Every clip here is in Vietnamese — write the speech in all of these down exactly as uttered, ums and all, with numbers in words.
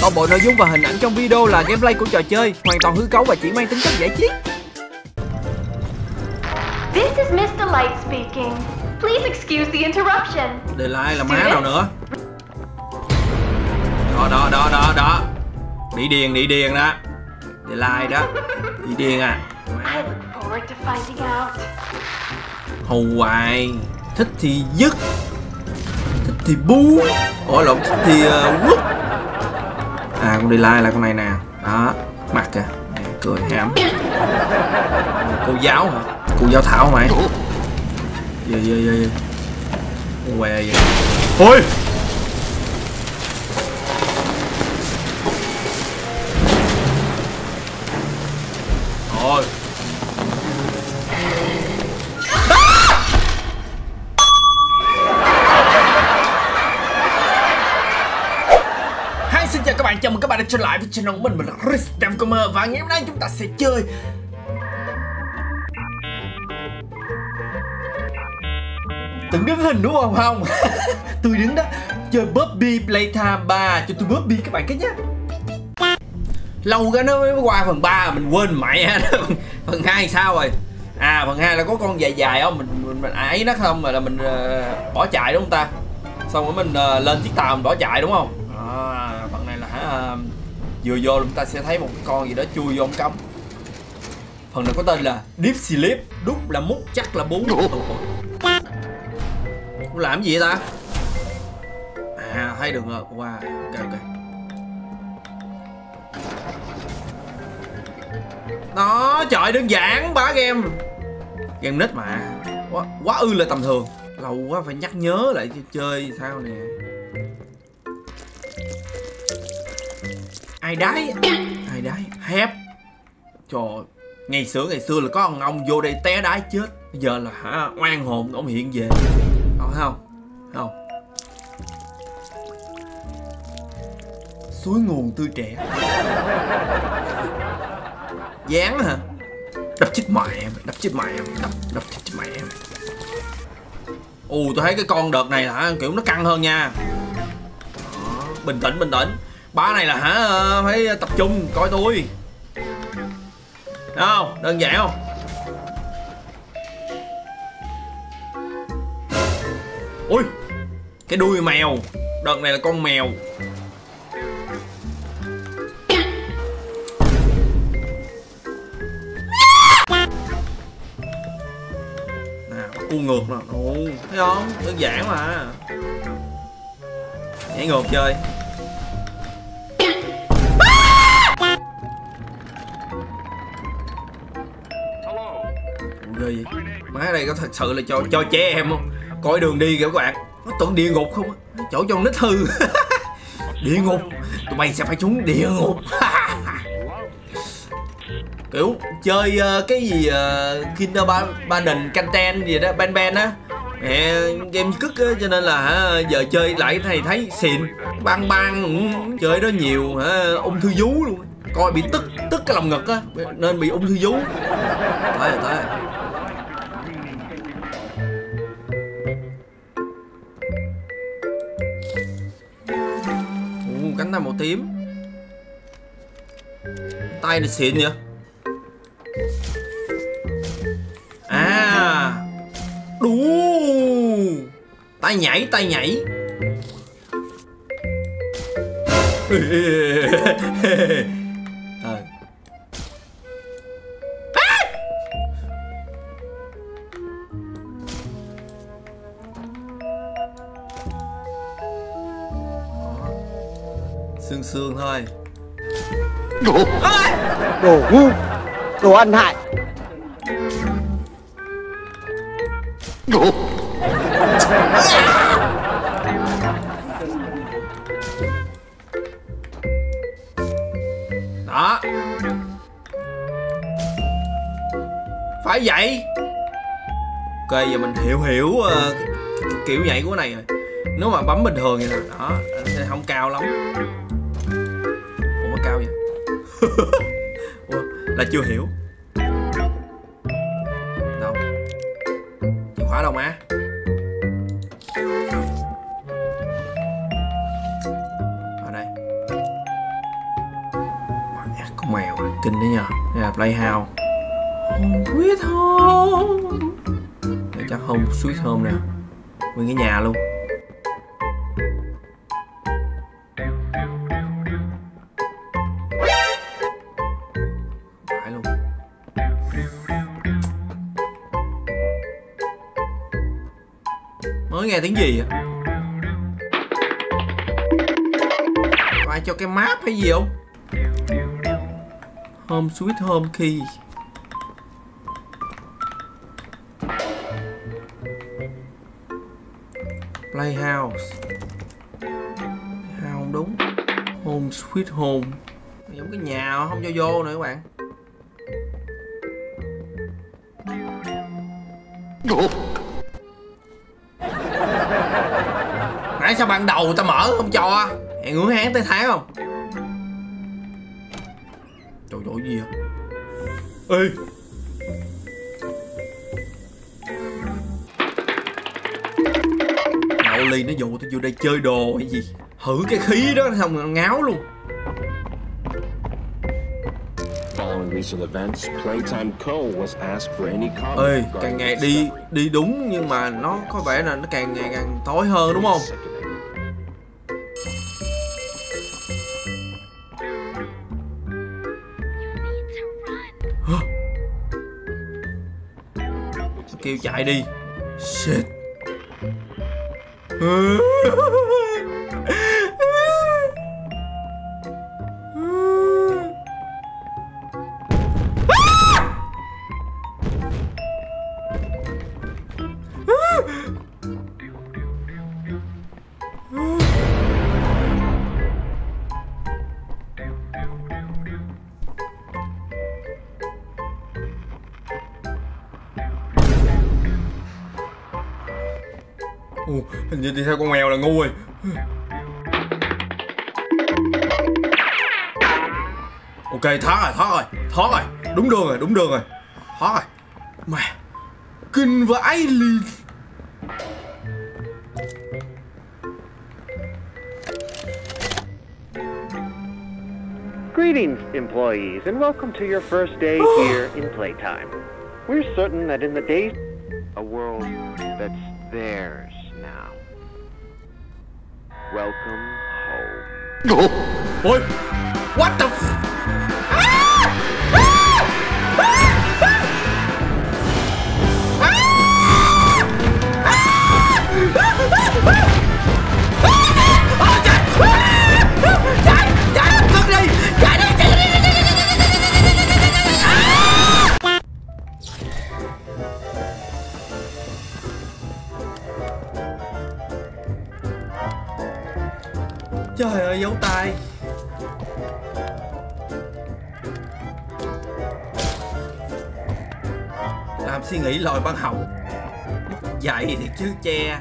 Toàn bộ nội dung và hình ảnh trong video là gameplay của trò chơi, hoàn toàn hư cấu và chỉ mang tính chất giải trí. This is mister Light speaking. Please excuse the interruption. Để lại là má nào nữa. Đó đó đó đó đó. Đi điền đi điền đó. Để lại đó. Đi điền à. I look forward to finding out. Hù hoài. Thích thì dứt, thích thì bu. Ủa lộn, thích thì uh, quất. À con đi lai là con này nè. Đó, mặt kìa. Cười hãm. Cô giáo hả? Cô giáo Thảo mày. Gì gì gì. Què vậy. Ôi. Rồi. Hi, xin chào các bạn, chào mừng các bạn đã trở lại với channel của mình, mình là Chris Gamer và ngày hôm nay chúng ta sẽ chơi từng đứng hình đúng không không? Tôi đứng đó chơi Bobby Playtime ba cho tôi Bobby các bạn cái nhé. Lâu cái nó mới qua phần ba mình quên mẹ. Phần hai sao rồi? À phần hai là có con dài dài không? Mình mình, mình ấy nó không rồi là mình uh, bỏ chạy đúng không ta? Xong rồi mình uh, lên chiếc tàu mình bỏ chạy đúng không? À, phần này là hả uh, vừa vô chúng ta sẽ thấy một con gì đó chui vô ống cống. Phần này có tên là Deep Sleep, đúc là mút chắc là bú. Làm gì vậy ta? À thấy được rồi. Wow, ok ok. Đó, trời đơn giản bá game. Game nít mà. Quá quá ư là tầm thường. Lâu quá phải nhắc nhớ lại chơi sao nè. Ai đái? Ai đái? Hép. Trời, ngày xưa ngày xưa là có ông ông vô đây té đái chết. Bây giờ là hả oan hồn ông hiện về. Đó, thấy không? Thấy không? Suối nguồn tươi trẻ. Dán hả? Đập chết mẹ em, đập chết mẹ em, đập, đập chết mẹ em. Ồ, tôi thấy cái con đợt này là kiểu nó căng hơn nha. Đó, bình tĩnh, bình tĩnh. Ba này là hả phải tập trung coi tôi. Đúng không? Đơn giản không? Ui, cái đuôi mèo. Đợt này là con mèo. Cu ngược nè, ồ, thấy không? Đơn giản mà. Nhảy ngược chơi. Ghê vậy? Má đây có thật sự là cho cho trẻ em không? Coi đường đi kìa các bạn. Nó tưởng địa ngục không á? Chỗ trong nít hư. Địa ngục. Tụi bay sẽ phải trúng địa ngục. Kiểu chơi uh, cái gì uh, Kindergarten content gì đó, ban ban á, mẹ game cức á, cho nên là hả giờ chơi lại cái này thấy xịn, băng băng chơi đó nhiều hả ung thư vú luôn, coi bị tức tức cái lòng ngực á nên bị ung thư vú. Tới rồi tới rồi. Ồ, cánh tay màu tím, tay này xịn vậy. À, đú, tay nhảy, tay nhảy. À. Sương sương thôi. Đồ đồ ngu, đồ ăn hại. Đồ. Đó. Phải vậy. Ok giờ mình hiểu hiểu uh, kiểu nhảy của này rồi. Nếu mà bấm bình thường vậy nè, đó, sẽ không cao lắm. Ủa mà cao vậy? Ủa, là chưa hiểu. Đâu? Chìa khóa đâu má? Ở đây. Con mèo này kinh đấy nhờ. Đây là Playhouse. Home Sweet Home. Đây chắc Home Sweet Home nè. Nguyên cái nhà luôn. Phải luôn. Mới nghe tiếng gì vậy? Có ai cho cái map hay gì không? Home Sweet Home Key. Playhouse. Playhouse không đúng. Home Sweet Home. Giống cái nhà không cho vô nữa các bạn. Nãy sao ban đầu ta mở không cho? Hẹn ngưỡng hán tới tháng không? Trời ơi gì vậy? Ê! Ngạo Ly nó dụ tôi vô đây chơi đồ hay gì? Hử cái khí đó xong rồi ngáo luôn. Ê, càng ngày đi đi đúng nhưng mà nó có vẻ là nó càng ngày càng tối hơn đúng không? Kêu chạy đi. Shit. Ồ, hình như đi theo con mèo là ngu rồi. Ok, thoát rồi, thoát rồi, thoát rồi. Đúng đường rồi, đúng đường rồi. Thoát rồi. Mà kinh vãi liền. Greetings, employees, and welcome to your first day here in Playtime. We're certain that in the days, a world that's theirs now. Welcome home. Ôi, what the f... Trời ơi, dấu tay. Làm suy nghĩ lòi ban hậu. Mất dạy thì chứ che.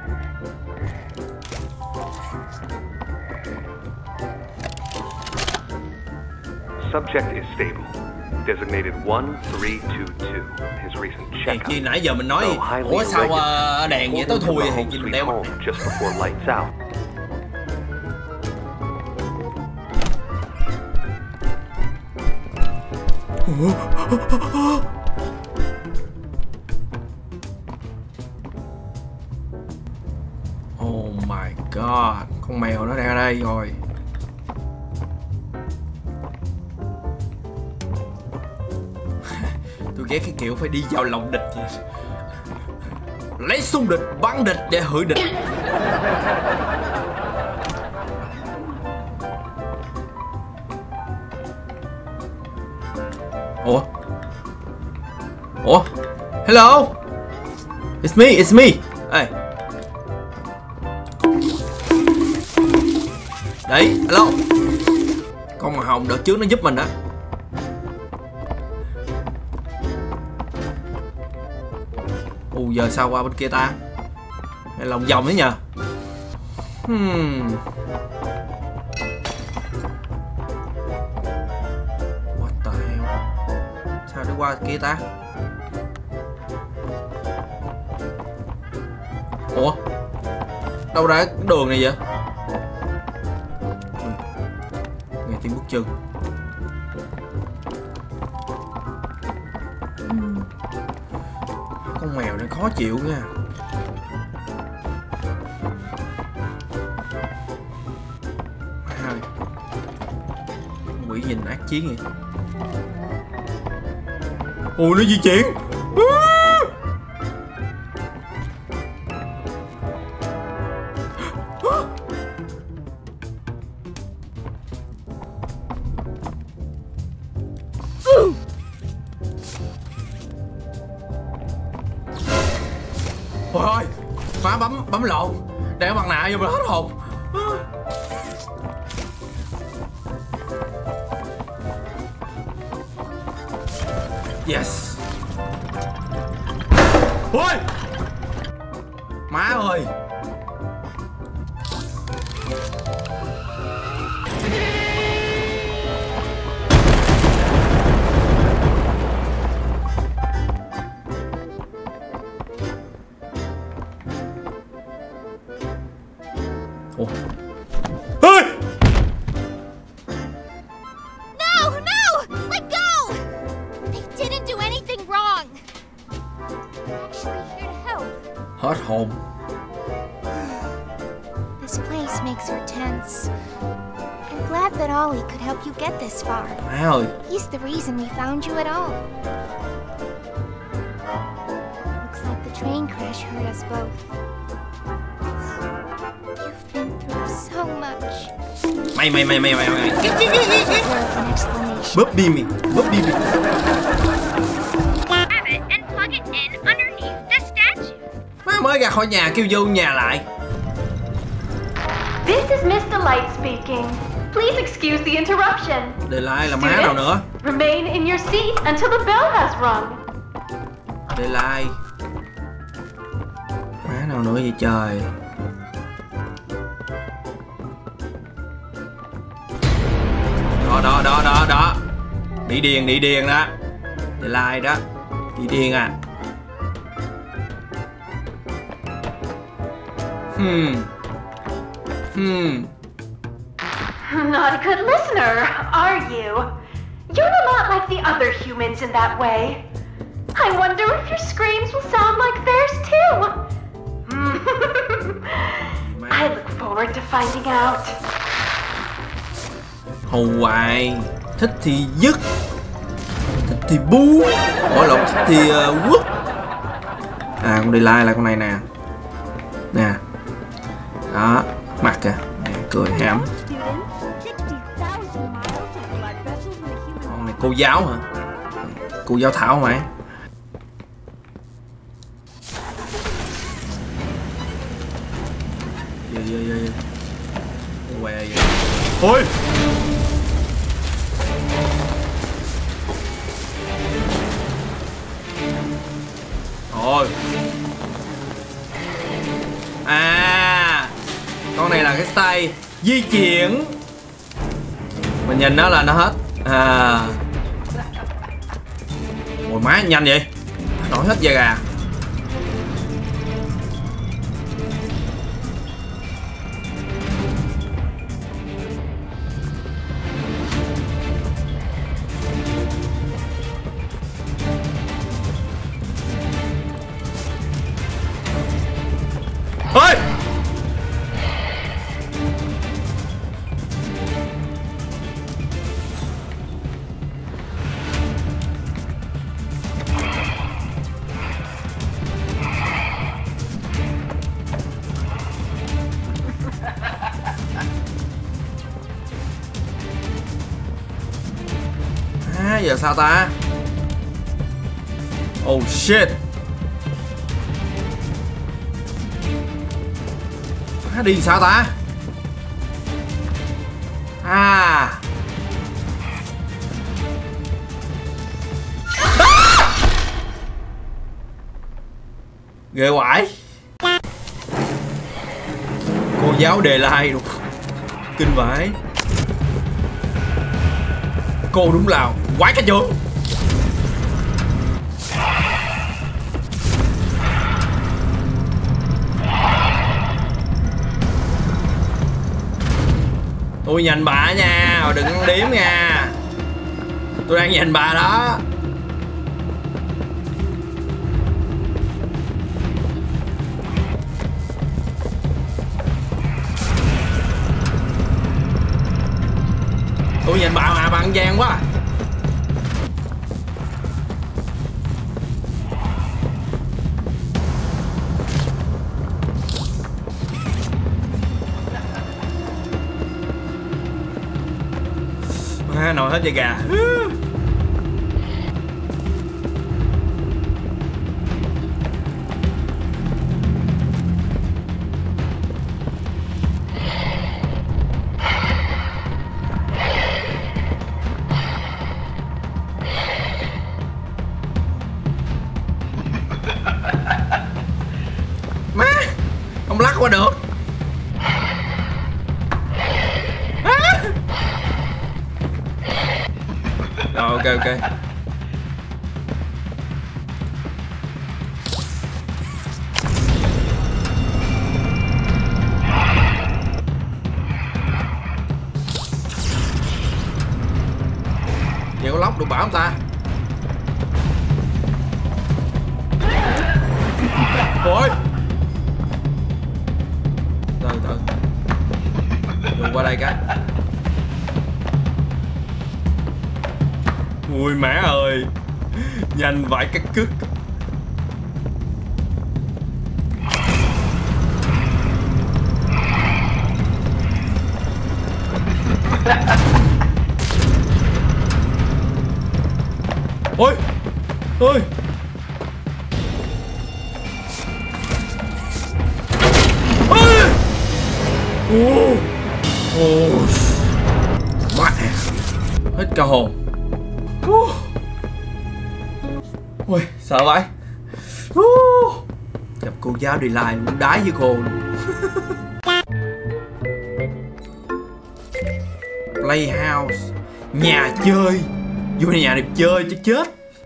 Subject is stable. Designated one three two two. His recent Hèn checkup. chi nãy giờ mình nói ủa sao uh, đèn vậy tối thui hèn chi mình đeo mặt. Just before lights out. Oh my god, con mèo nó ra đây rồi. Tôi ghét cái kiểu phải đi vào lòng địch vậy. Lấy xung địch, bắn địch để hủy địch. Ủa? Ủa? Hello? It's me, it's me. Ê. Đấy, hello. Con màu hồng đợt trước nó giúp mình đó. Ồ, giờ sao qua bên kia ta? Hay lòng vòng đấy nhờ? Hmm. What the hell? Sao đi qua kia ta? Ủa? Đâu ra cái đường này vậy? Nghe tiếng bước chân. Con mèo này khó chịu nha. Hai. Quỷ nhìn ác chiến vậy. Ôi nó di chuyển. Ôi ơi, má bấm bấm lộn, để mặt nạ vô mà hết hồn. Yes. Ôi má ơi. Ủa. Ê! No, no! Let go! They didn't do anything wrong. They're actually here to help. Hết hồn. This place makes her tense. I'm glad that Ollie could help you get this far. Má ơi. He's the reason we found you at all. Looks like the train crash hurt us both. You've been through so much. Mày mày mày mày mày mày. Deserve an explanation. Bóp bi mày, bóp bi mày. Grab it and plug it in underneath the statue. Má mới ra khỏi nhà kêu vô nhà lại. This is Mister Light speaking. Please excuse the interruption. Để lại là má nào nữa. Remain in your seat until the bell has rung. Để lại. Má nào nữa vậy trời. Đó đó đó đó đó. Đi điền đi điền đó. Để lại đó. Đi điền à. Hmm. Hmm. Not a good listener, are you? You're not like the other humans in that way. I wonder if your screams will sound like theirs too. I look forward to finding out. Hầu hoài. Thích thì dứt. Thích thì bu. Bỏ lộn thích thì uh, quất. À con đi like là con này nè. Nè. Đó. Mặt kìa. Nè, cười hãm. Con này cô giáo hả? Cô giáo Thảo mày. Dạ dạ dạ dạ. Què vậy. Ôi. Ôi. À. Con này là cái style di chuyển. Mình nhìn nó là nó hết. À. Ôi má nhanh vậy. Nổi hết da gà. Ôi. À, giờ sao ta? Oh shit. À, đi sao ta? À. À! Ghê quải. Cô giáo đề like luôn. Kinh vãi. Cô đúng là quái cả trường. Tôi nhìn bà nha, đừng ăn điếm nha. Tôi đang nhìn bà đó. Ủa nhìn bà mà bà ăn gian quá. À, nồi hết da gà. Má, không lắc qua được. Rồi, ok ok. Vậy có lóc được bảo không ta? Ôi từ từ dùng qua đây cái. Ui má ơi, nhanh vãi cái cứt. Ôi ôi ôi ô ô mẹ hết cả hồn. Ui sợ vậy. Gặp cô giáo đi lại muốn đái với cô luôn. Playhouse, nhà chơi. Vô nhà đẹp chơi chứ chết.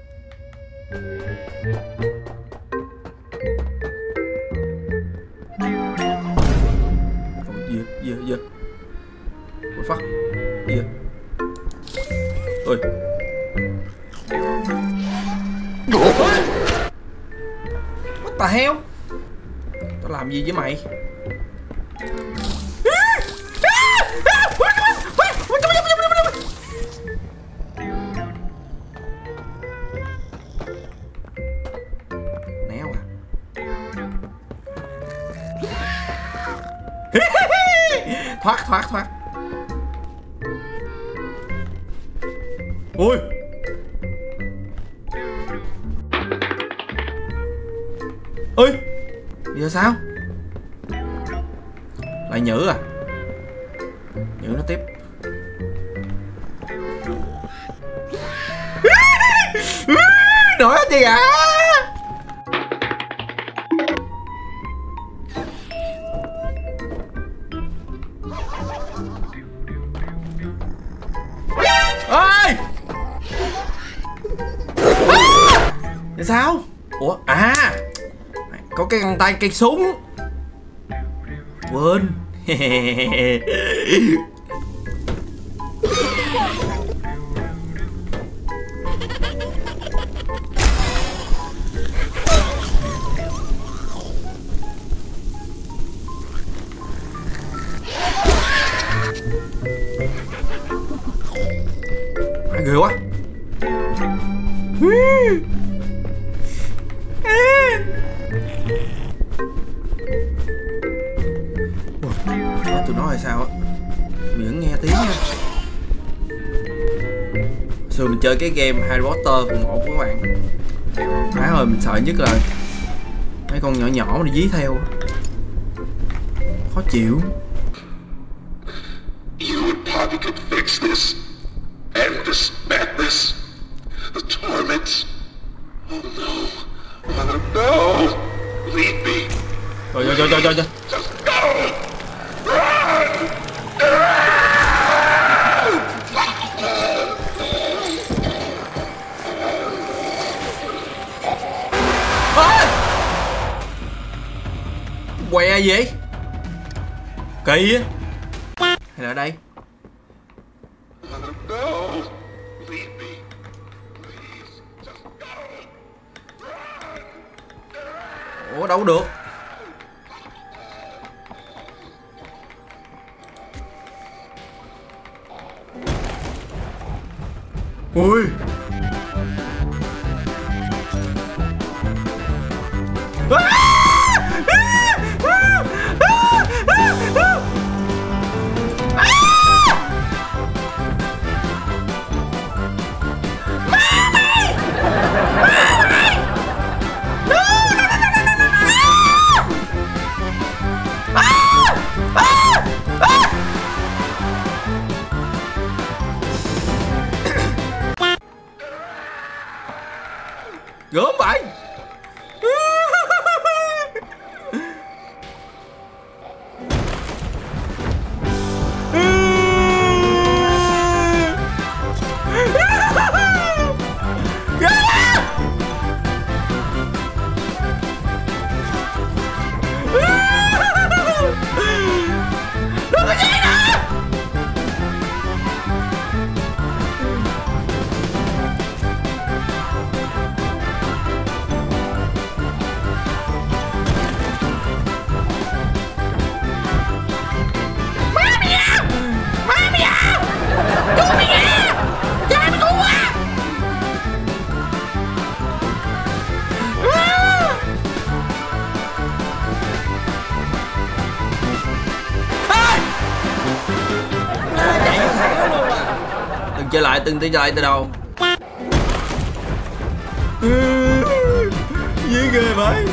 Ôi, dơ, dơ, dơ. Ôi, phát. Dơ. Ôi. What the hell? Tao làm gì với mày? Néo à. Thoát thoát thoát. Ui. Ơi, giờ sao? Lại nhử à? Nhử nó tiếp. Nổi hết gì ạ? Ơi! Giờ sao? Ủa? À! Có cái găng tay cây súng. Quên. À, ghê quá. Tụi nó là sao á? Miễn nghe tiếng nha. Xưa mình chơi cái game Harry Potter phần một của các bạn. Má ơi mình sợ nhất là mấy con nhỏ nhỏ mà dí theo. Khó chịu. You and Poppy could fix this. End this madness. The torment. Oh no. Oh no. Leave me. Rồi rồi rồi rồi rồi. Just go. Run. Què gì? Kỳ á. Hay là ở đây? No. Leave me. Please. Just go. Run. Ủa đâu có được. Ui. Gớm vậy. Trở lại từng trở lại từ đầu. Dễ ghê vậy.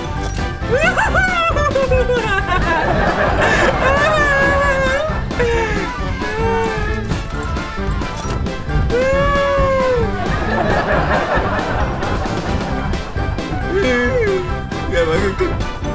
Ghê vậy cái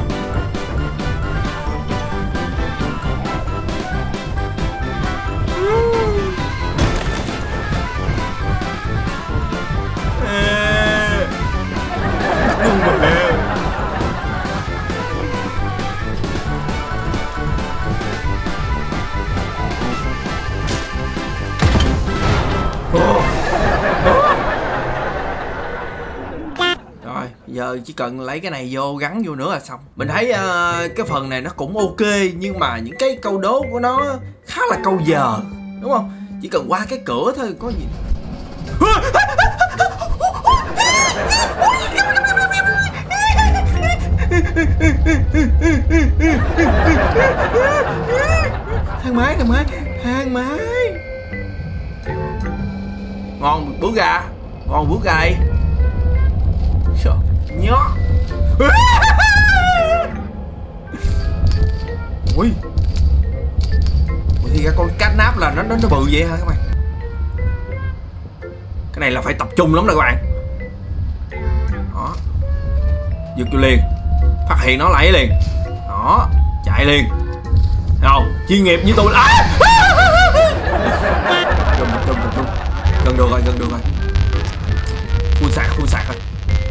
Rồi, giờ chỉ cần lấy cái này vô gắn vô nữa là xong. Mình thấy uh, cái phần này nó cũng ok, nhưng mà những cái câu đố của nó khá là câu giờ, đúng không? Chỉ cần qua cái cửa thôi có gì. Thang máy, thang máy, thang máy. Ngon bước ra, ngon bước ra đây. Nhó. Ui. Ui thì ra con cá náp là nó nó nó bự vậy hả các bạn? Cái này là phải tập trung lắm nè các bạn. Đó. Giật vô liền. Phát hiện nó lại liền. Đó, chạy liền. Không, chuyên nghiệp như tôi. À! Gần, gần, gần, gần. Gần được rồi, gần được rồi. Khui sạc, khui sạc rồi.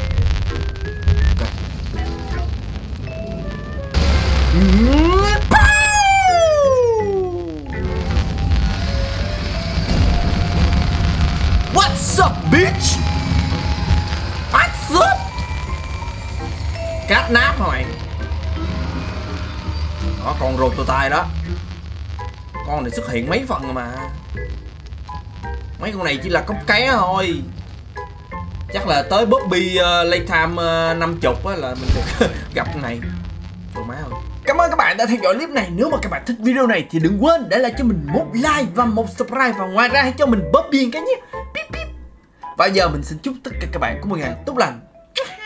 What's up, bitch? What's up? Cát nát hả mày? Đó, con rụt tụi tay đó. Con này xuất hiện mấy phần rồi mà. Mấy con này chỉ là cốc ké thôi. Chắc là tới Bobby uh, Playtime uh, năm mươi á là mình được gặp con này. Trời má ơi. Cảm ơn các bạn đã theo dõi clip này. Nếu mà các bạn thích video này thì đừng quên để lại cho mình một like và một subscribe. Và ngoài ra hãy cho mình bóp biên cái nhé. Và giờ mình xin chúc tất cả các bạn có một ngày tốt lành.